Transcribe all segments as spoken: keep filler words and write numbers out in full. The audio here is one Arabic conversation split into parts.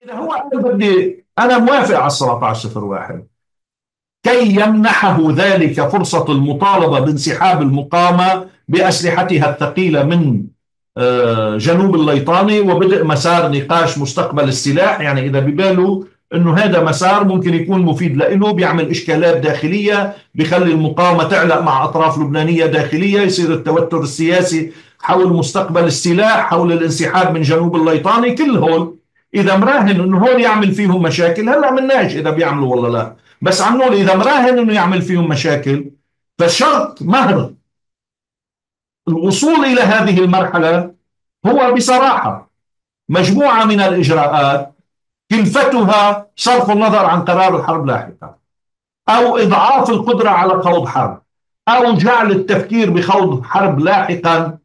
هو قال بدي أنا موافق على سبعة عشر صفر واحد كي يمنحه ذلك فرصة المطالبة بانسحاب المقاومة بأسلحتها الثقيلة من آه، جنوب الليطاني، وبدء مسار نقاش مستقبل السلاح. يعني إذا بباله أنه هذا مسار ممكن يكون مفيد لإله، بيعمل إشكالات داخلية، بيخلي المقاومة تعلق مع أطراف لبنانية داخلية، يصير التوتر السياسي حول مستقبل السلاح، حول الانسحاب من جنوب الليطاني. كل هول إذا مراهن أنه هول يعمل فيهم مشاكل، هلأ مناش إذا بيعملوا ولا لا، بس عم نقول إذا مراهن أنه يعمل فيهم مشاكل، فشرط مهر الوصول إلى هذه المرحلة هو بصراحة مجموعة من الإجراءات كلفتها صرف النظر عن قرار الحرب لاحقا، أو إضعاف القدرة على خوض حرب، أو جعل التفكير بخوض حرب لاحقا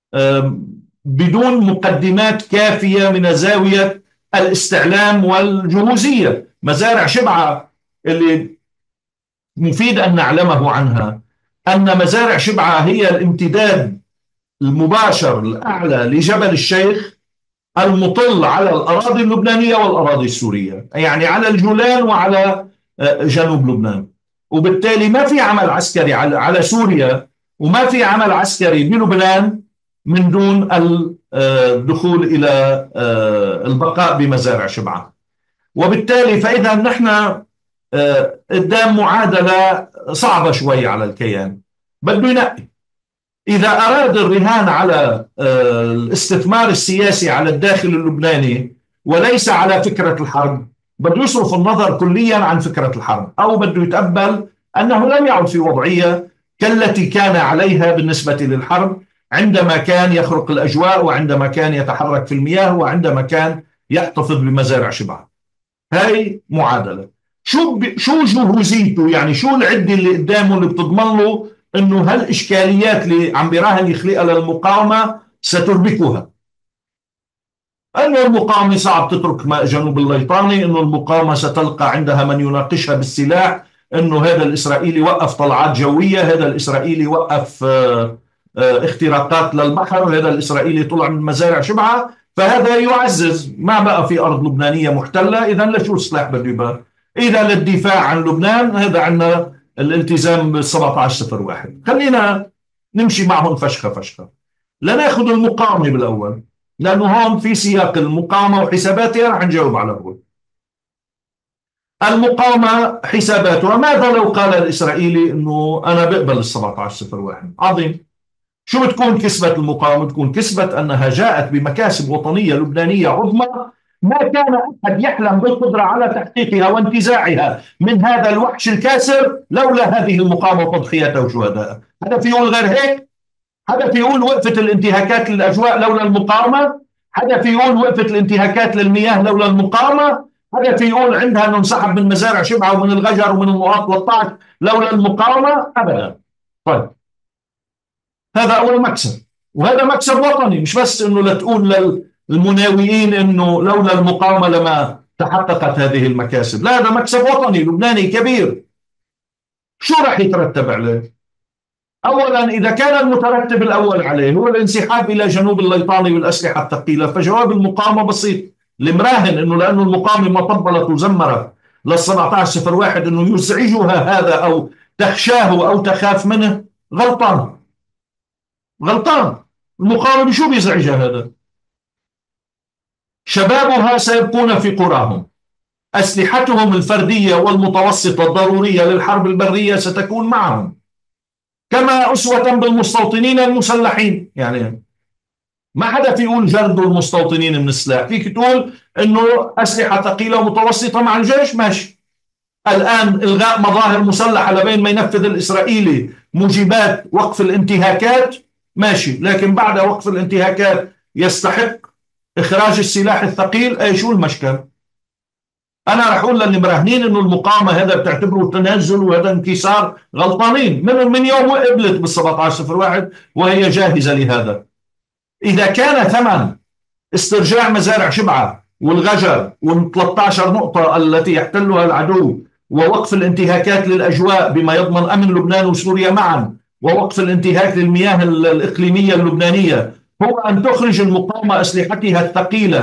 بدون مقدمات كافية من زاوية الاستعلام والجهوزية. مزارع شبعة اللي مفيد أن نعلمه عنها أن مزارع شبعة هي الامتداد المباشر الأعلى لجبل الشيخ، المطل على الأراضي اللبنانية والأراضي السورية، يعني على الجولان وعلى جنوب لبنان. وبالتالي ما في عمل عسكري على على سوريا، وما في عمل عسكري بلبنان من دون الدخول إلى البقاء بمزارع شبعة. وبالتالي فإذا نحن قدام معادلة صعبة شوي على الكيان، بده ينقي. إذا أراد الرهان على الاستثمار السياسي على الداخل اللبناني وليس على فكرة الحرب، بده يصرف النظر كليا عن فكرة الحرب، أو بده يتقبل أنه لم يعد في وضعية كالتي كان عليها بالنسبة للحرب، عندما كان يخرق الأجواء، وعندما كان يتحرك في المياه، وعندما كان يحتفظ بمزارع شبعة. هاي معادلة. شو ب... شو جهوزيته، يعني شو العدة اللي قدامه اللي بتضمن له انه هالاشكاليات اللي عم بيراهن يخلقها للمقاومة ستربكها. انه المقاومة صعب تترك جنوب الليطاني، انه المقاومة ستلقى عندها من يناقشها بالسلاح، انه هذا الاسرائيلي وقف طلعات جوية، هذا الاسرائيلي وقف اه اه اختراقات للبحر، هذا الاسرائيلي طلع من مزارع شبعة. فهذا يعزز ما بقى في أرض لبنانية محتلة، إذا لشو السلاح بده يبقى؟ إذا للدفاع عن لبنان، هذا عندنا الالتزام بال سبعة عشر صفر واحد. خلينا نمشي معهم فشخة فشخة، لناخذ المقاومة بالأول، لأنه هون في سياق المقاومة وحساباتها رح نجاوب على هو. المقاومة حساباتها، ماذا لو قال الإسرائيلي أنه أنا بقبل ال سبعة عشر صفر واحد؟ عظيم. شو بتكون كسبة المقاومة؟ بتكون كسبة أنها جاءت بمكاسب وطنية لبنانية عظمى ما كان أحد يحلم بالقدرة على تحقيقها وانتزاعها من هذا الوحش الكاسر لولا هذه المقاومة وتضحياتها وشهدائها. هذا في يقول غير هيك؟ هذا في يقول وقفت الانتهاكات للأجواء لولا المقاومة؟ هذا في يقول وقفت الانتهاكات للمياه لولا المقاومة؟ هذا في يقول عندها أنه انسحب من مزارع شبعة ومن الغجر ومن النقاط ثلاثة عشر لولا المقاومة؟ أبدا. طيب، هذا أول مكسب، وهذا مكسب وطني، مش بس إنه لتقول للمناوئين إنه لولا المقاومة لما تحققت هذه المكاسب. لا، هذا مكسب وطني لبناني كبير. شو راح يترتب عليه؟ أولا، إذا كان المترتب الأول عليه هو الانسحاب إلى جنوب الليطاني والأسلحة الثقيلة، فجواب المقاومة بسيط. المراهن إنه لأنه المقاومة ما طبلت وزمرت لل سبعة عشر صفر واحد إنه يزعجها هذا أو تخشاه أو تخاف منه، غلطان غلطان. المقاومة شو بيزعجها هذا؟ شبابها سيبقون في قراهم، أسلحتهم الفردية والمتوسطة الضرورية للحرب البرية ستكون معهم، كما أسوة بالمستوطنين المسلحين. يعني ما حدا في يقول جردوا المستوطنين من السلاح، فيك تقول إنه أسلحة ثقيلة ومتوسطة مع الجيش، ماشي. الآن إلغاء مظاهر مسلحة لبين ما ينفذ الإسرائيلي موجبات وقف الانتهاكات، ماشي. لكن بعد وقف الانتهاكات يستحق إخراج السلاح الثقيل، أي شو المشكل؟ أنا رح أقول للي مراهنين إنه المقاومة هذا بتعتبره تنازل وهذا انكسار، غلطانين. من من يوم قبلت بال سبعة عشر صفر واحد وهي جاهزة لهذا. إذا كان ثمن استرجاع مزارع شبعة والغجر وال ثلاثة عشر نقطة التي يحتلها العدو ووقف الانتهاكات للأجواء بما يضمن أمن لبنان وسوريا معا، ووقف الانتهاك للمياه الإقليمية اللبنانية، هو أن تخرج المقاومة أسلحتها الثقيلة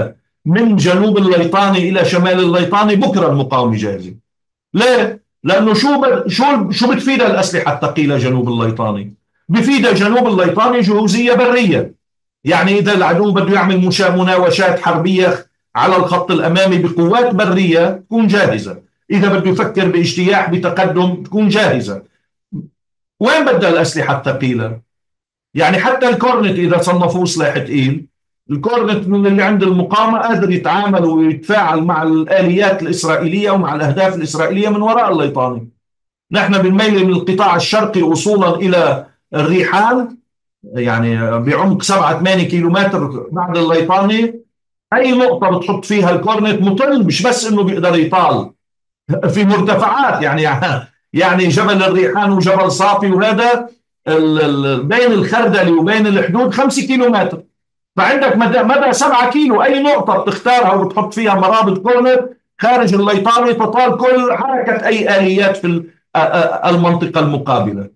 من جنوب الليطاني إلى شمال الليطاني بكرة المقاومة جاهزة. ليه؟ لأنه شو ب... شو شو بتفيد الأسلحة الثقيلة جنوب الليطاني؟ بفيد جنوب الليطاني جهوزية برية. يعني إذا العدو بده يعمل مشا... مناوشات حربية على الخط الأمامي بقوات برية تكون جاهزة، إذا بده يفكر باجتياح بتقدم تكون جاهزة. وين بدها الأسلحة الثقيلة؟ يعني حتى الكورنت إذا صنفوه سلاح ثقيل، الكورنت من اللي عند المقاومة قادر يتعامل ويتفاعل مع الآليات الإسرائيلية ومع الأهداف الإسرائيلية من وراء الليطاني. نحن بنميل من القطاع الشرقي وصولا إلى الريحان، يعني بعمق سبعة ثمانية كيلومتر بعد الليطاني، أي نقطة بتحط فيها الكورنت مطل، مش بس إنه بيقدر يطال في مرتفعات، يعني يعني جبل الريحان وجبل صافي وهذا بين الخردلي وبين الحدود خمسة كيلو متر، فعندك مدى, مدى سبعة كيلو، أي نقطة بتختارها وبتحط فيها مرابط كورنر خارج الليطاني تطال كل حركة أي آليات في المنطقة المقابلة.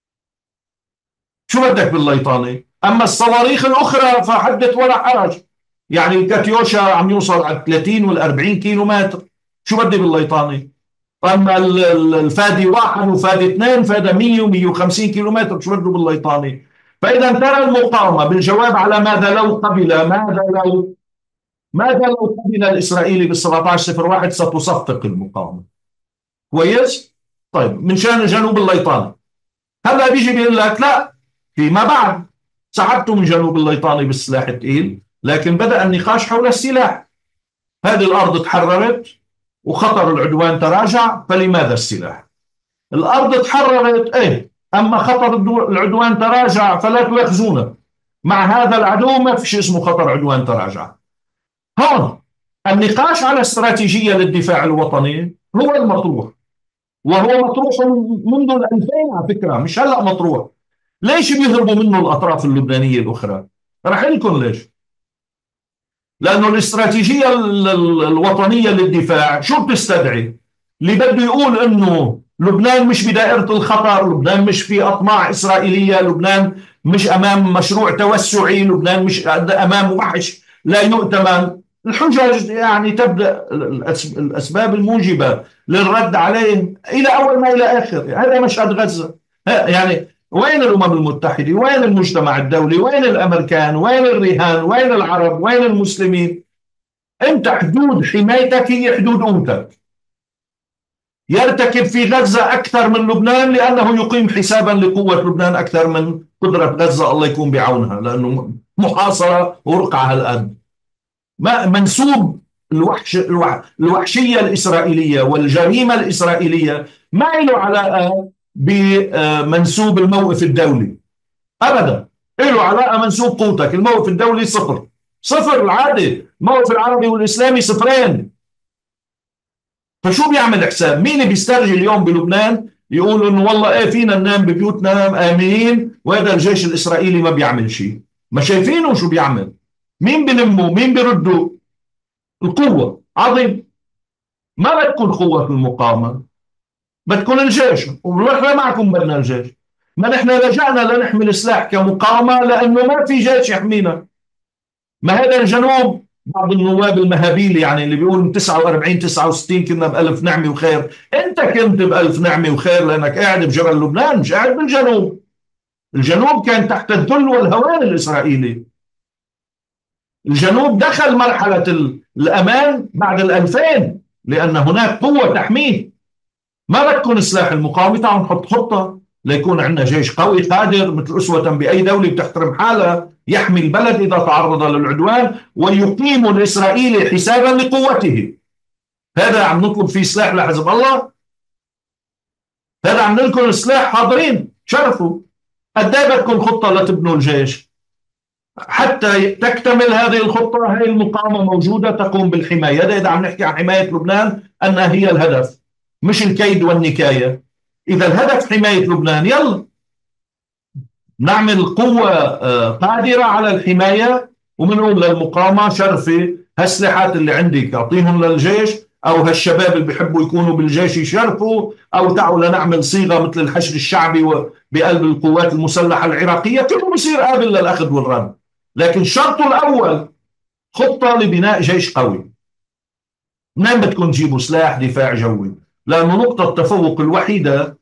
شو بدك بالليطاني؟ أما الصواريخ الأخرى فحدث ولا حرج، يعني الكاتيوشا عم يوصل على ثلاثين وال أربعين كيلو متر، شو بدي بالليطاني؟ اما الفادي واحد وفادي اثنين فهذا مية ومية وخمسين كيلو متر، شو بده بالليطاني؟ فاذا ترى المقاومه بالجواب على ماذا لو قبل ماذا لو ماذا لو قبل الاسرائيلي بال سبعة عشر صفر واحد ستصفق المقاومه. كويس؟ طيب من شان جنوب الليطاني هلا بيجي بيقول لك لا، فيما بعد سحبتوا من جنوب الليطاني بالسلاح الثقيل، لكن بدأ النقاش حول السلاح. هذه الارض تحررت وخطر العدوان تراجع، فلماذا السلاح؟ الأرض تحررت إيه، أما خطر العدوان تراجع فلا تؤاخذونا. مع هذا العدو ما في شيء اسمه خطر عدوان تراجع. هون النقاش على استراتيجية للدفاع الوطني هو المطروح، وهو مطروح منذ الألفين على فكرة، مش هلأ مطروح. ليش بيهربوا منه الأطراف اللبنانية الأخرى؟ رح لكم ليش. لأنه الاستراتيجية الوطنية للدفاع شو بتستدعي؟ اللي بده يقول إنه لبنان مش بدائرة الخطر، لبنان مش في أطماع إسرائيلية، لبنان مش أمام مشروع توسعي، لبنان مش أمام وحش لا يؤتمن. الحجج يعني تبدأ الأسباب الموجبة للرد عليه إلى أول ما إلى آخر. هذا مشهد غزة. يعني وين الأمم المتحدة؟ وين المجتمع الدولي؟ وين الأمريكان؟ وين الرهان؟ وين العرب؟ وين المسلمين؟ أنت حدود حمايتك هي حدود أمتك. يرتكب في غزة أكثر من لبنان لأنه يقيم حسابا لقوة لبنان أكثر من قدرة غزة، الله يكون بعونها، لأنه محاصرة ورقعها الآن. ما منسوب الوحش الوحشية الإسرائيلية والجريمة الإسرائيلية ما له علاقة بمنسوب الموقف الدولي أبدا. له علاقة منسوب قوتك. الموقف الدولي صفر صفر العادي، الموقف العربي والإسلامي صفرين. فشو بيعمل حساب؟ مين بيسترجي اليوم بلبنان يقول انه والله ايه فينا ننام ببيوتنا امنين وهذا الجيش الاسرائيلي ما بيعمل شيء؟ ما شايفينه شو بيعمل؟ مين بلمه؟ مين بيردوا؟ القوة. عظيم. ما بتكون قوة في المقاومة، بتكون الجيش، ونحن معكم بدنا الجيش. ما نحن لجأنا لنحمل سلاح كمقاومة لأنه ما في جيش يحمينا. ما هذا الجنوب بعض النواب المهابيل يعني اللي بيقولوا تسعة وأربعين تسعة وستين كنا بألف نعمة وخير. أنت كنت بألف نعمة وخير لأنك قاعد بجبل لبنان، مش قاعد بالجنوب. الجنوب كان تحت الذل والهوان الإسرائيلي. الجنوب دخل مرحلة الأمان بعد الألفين لأن هناك قوة تحميه. ما بتكون سلاح المقاومة. تعالوا نحط خطة ليكون عندنا جيش قوي قادر مثل أسوة بأي دولة بتحترم حالها يحمي البلد إذا تعرض للعدوان ويقيم الإسرائيلي حسابا لقوته. هذا عم نطلب فيه سلاح لحزب الله؟ هذا عم نلكم سلاح؟ حاضرين شرفوا. قد ايه بدكم خطة لتبنوا الجيش؟ حتى تكتمل هذه الخطة هي المقاومة موجودة تقوم بالحماية. هذا إذا عم نحكي عن حماية لبنان أنها هي الهدف مش الكيد والنكاية. إذا الهدف حماية لبنان يلا نعمل قوة قادرة على الحماية ومنقول للمقاومة شرفي هالسلاحات اللي عندك أعطيهم للجيش، أو هالشباب اللي بيحبوا يكونوا بالجيش يشرفوا، أو تعالوا لنعمل صيغة مثل الحشد الشعبي بقلب القوات المسلحة العراقية. كله بصير قابل للأخذ والرد، لكن شرطه الأول خطة لبناء جيش قوي. منين بدكم تجيبوا سلاح دفاع جوي؟ لأنه نقطة التفوق الوحيدة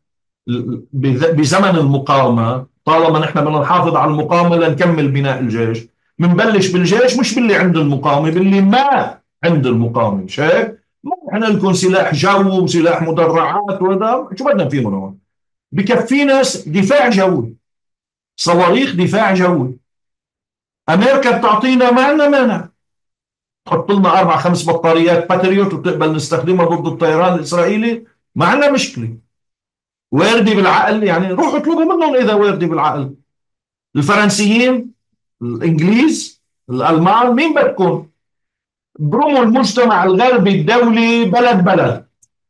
بزمن المقاومة، طالما نحن بدنا نحافظ على المقاومة لنكمل بناء الجيش، بنبلش بالجيش مش باللي عند المقاومة، باللي ما عند المقاومة. مش هيك؟ ما احنا لكم سلاح جو وسلاح مدرعات وهذا شو بدنا فيه من هون؟ بكفينا دفاع جوي، صواريخ دفاع جوي. امريكا بتعطينا، ما عندنا مانع تحط لنا اربع خمس بطاريات باتريوت وتقبل نستخدمها ضد الطيران الاسرائيلي، ما عندنا مشكله. واردي بالعقل، يعني روحوا اطلبوا منهم اذا واردي بالعقل. الفرنسيين، الانجليز، الالمان، مين بدكم؟ برموا المجتمع الغربي الدولي بلد بلد.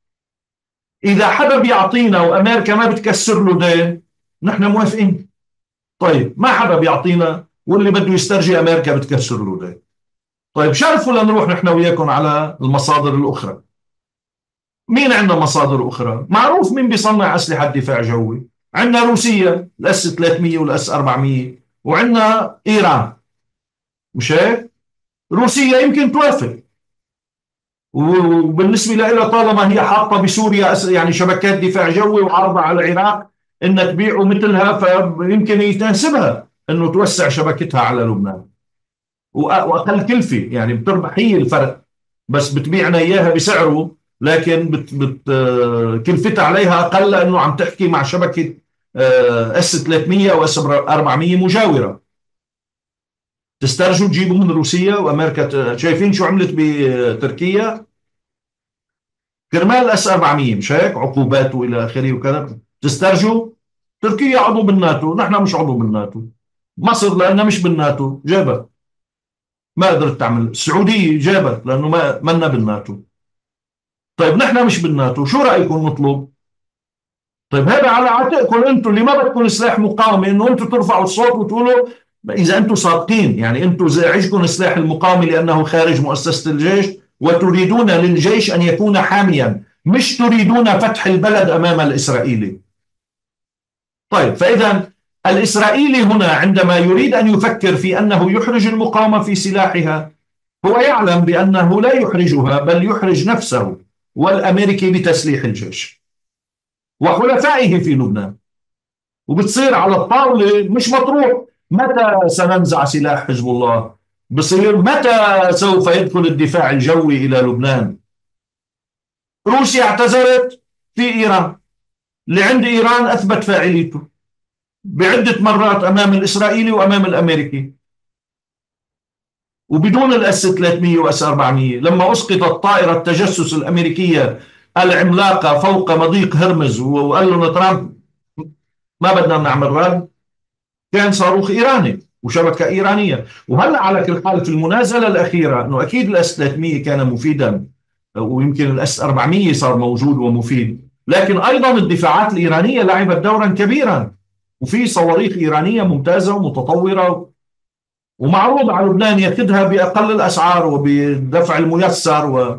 اذا حدا بيعطينا وامريكا ما بتكسر له دين نحن موافقين. طيب ما حدا بيعطينا واللي بده يسترجي امريكا بتكسر له دين. طيب شرفوا لنروح نحن وياكم على المصادر الاخرى. مين عندنا مصادر اخرى؟ معروف مين بيصنع اسلحه دفاع جوي. عندنا روسيا الاس ثلاثمية والاس أربعمية، وعندنا ايران. مش هيك؟ روسيا يمكن توافق، وبالنسبه لها طالما هي حاطه بسوريا يعني شبكات دفاع جوي وعارضه على العراق انها تبيعوا مثلها، فيمكن يتناسبها انه توسع شبكتها على لبنان واقل كلفه، يعني بتربح هي الفرق، بس بتبيعنا اياها بسعره، لكن بت بت كلفتها عليها اقل لانه عم تحكي مع شبكه اس ثلاثمية واس أربعمية مجاوره. تسترجوا تجيبوا من روسيا وامريكا. شايفين شو عملت بتركيا كرمال اس أربعمية؟ مش هيك؟ عقوبات والى اخره وكذا. تسترجوا تركيا عضو بالناتو، نحن مش عضو بالناتو. مصر لانها مش بالناتو جابت، ما قدرت تعمل. السعوديه جابت لانه ما منا بالناتو. طيب نحن مش بالناتو، شو رايكم نطلب؟ طيب هذا على عاتقكم انتم اللي ما بدكم سلاح مقاومه، انه انتم ترفعوا الصوت وتقولوا اذا انتم صادقين، يعني انتم زعجكم سلاح المقاومه لانه خارج مؤسسه الجيش، وتريدون للجيش ان يكون حاميا، مش تريدون فتح البلد امام الاسرائيلي. طيب فاذا الاسرائيلي هنا عندما يريد ان يفكر في انه يحرج المقاومه في سلاحها، هو يعلم بانه لا يحرجها بل يحرج نفسه والامريكي بتسليح الجيش وحلفائه في لبنان. وبتصير على الطاولة مش مطروح متى سننزع سلاح حزب الله، بصير متى سوف يدخل الدفاع الجوي إلى لبنان. روسيا اعتذرت في إيران، اللي عند إيران أثبت فاعليته بعدة مرات أمام الإسرائيلي وأمام الأمريكي، وبدون الأس ثلاثمية وأس أربعمية. لما أسقطت طائرة التجسس الأمريكية العملاقة فوق مضيق هرمز وقال لنا ترامب ما بدنا نعمل رد، كان صاروخ إيراني وشبكة إيرانية. وهلا على كل حال في المنازلة الأخيرة أنه أكيد الأس ثلاثمية كان مفيدا، ويمكن الأس أربعمية صار موجود ومفيد، لكن أيضا الدفاعات الإيرانية لعبت دورا كبيرا، وفي صواريخ إيرانية ممتازة ومتطورة ومعروض على لبنان ياخذها بأقل الأسعار وبدفع الميسر و...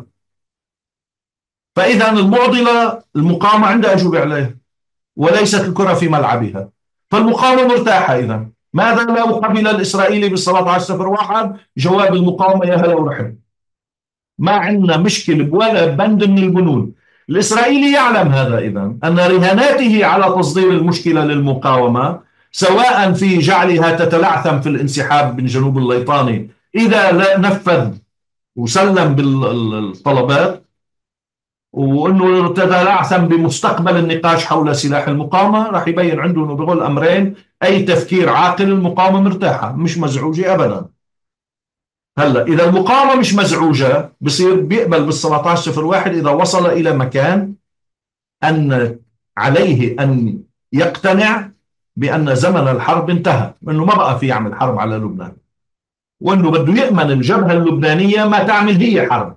فإذا المعضلة المقاومة عندها أجوبة عليها وليست الكرة في ملعبها. فالمقاومة مرتاحة. إذا ماذا لو قبل الإسرائيلي بالسبعة عشر صفر واحد؟ جواب المقاومة يا هلا ورحب، ما عندنا مشكلة ولا بند من البنود. الإسرائيلي يعلم هذا، إذا أن رهاناته على تصدير المشكلة للمقاومة، سواء في جعلها تتلعثم في الانسحاب من جنوب الليطاني إذا لا نفذ وسلم بالطلبات، وانه تتلعثم بمستقبل النقاش حول سلاح المقاومه، راح يبين عنده انه بقول امرين: اي تفكير عاقل، المقاومه مرتاحه مش مزعوجه ابدا. هلا اذا المقاومه مش مزعوجه بصير بيقبل بال سبعة عشر صفر واحد اذا وصل الى مكان ان عليه ان يقتنع بان زمن الحرب انتهى، انه ما بقى في يعمل حرب على لبنان، وانه بده يامن الجبهه اللبنانيه ما تعمل هي حرب.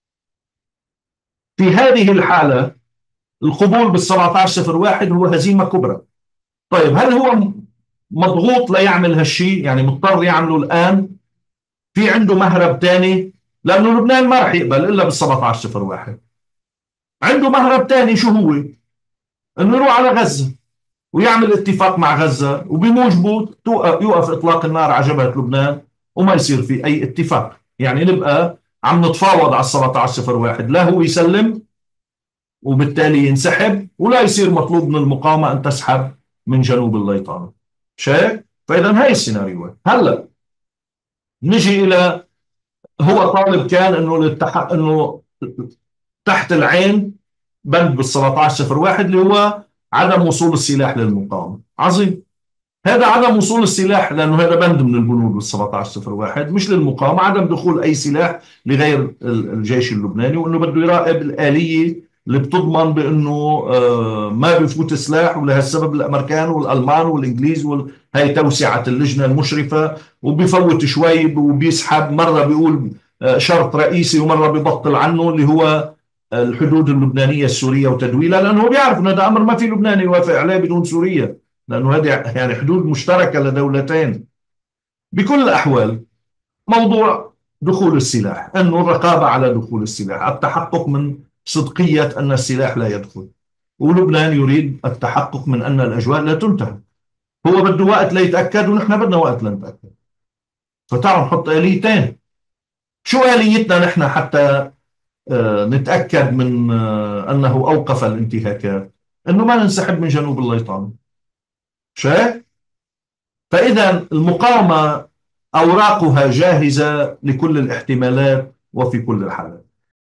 في هذه الحاله القبول بال سبعة عشر صفر واحد هو هزيمه كبرى. طيب هل هو مضغوط ليعمل هالشيء، يعني مضطر يعمله الآن؟ في عنده مهرب ثاني؟ لأنه لبنان ما راح يقبل إلا بال سبعة عشر صفر واحد. عنده مهرب ثاني، شو هو؟ إنه يروح على غزة ويعمل اتفاق مع غزة، وبموجبه يوقف إطلاق النار على جبهة لبنان وما يصير في أي اتفاق. يعني نبقى عم نتفاوض على سبعة عشر صفر واحد، لا هو يسلم وبالتالي ينسحب، ولا يصير مطلوب من المقاومة أن تسحب من جنوب الليطانة. شايف؟ فإذا هاي السيناريوهات. هلا نجي إلى، هو طالب كان انه الاتح... انه تحت العين بند بال سبعة عشر صفر واحد اللي هو عدم وصول السلاح للمقاومة. عظيم. هذا عدم وصول السلاح، لانه هذا بند من البنود بال سبعة عشر صفر واحد، مش للمقاومة، عدم دخول اي سلاح لغير الجيش اللبناني، وانه بده يراقب الآلية اللي بتضمن بانه آه ما بفوت سلاح، ولهالسبب الامريكان والالمان والانجليز وال... هاي توسعة اللجنة المشرفة، وبيفوت شوي وبيسحب، مرة بيقول آه شرط رئيسي ومرة بيبطل عنه، اللي هو الحدود اللبنانية السورية وتدويلها، لأنه هو بيعرف أن هذا أمر ما في لبناني يوافق عليه بدون سوريا، لأنه هذه يعني حدود مشتركة لدولتين. بكل الأحوال موضوع دخول السلاح، أنه الرقابة على دخول السلاح، التحقق من صدقية أن السلاح لا يدخل، ولبنان يريد التحقق من أن الأجواء لا تنتهي. هو بده وقت ليتأكد، ونحن بدنا وقت لنتأكد. فتعالوا نحط آليتين. شو آليتنا نحن حتى آه، نتأكد من آه، أنه أوقف الانتهاكات؟ أنه ما ننسحب من جنوب الليطان. شايف؟ فإذا المقاومة أوراقها جاهزة لكل الاحتمالات وفي كل الحالات.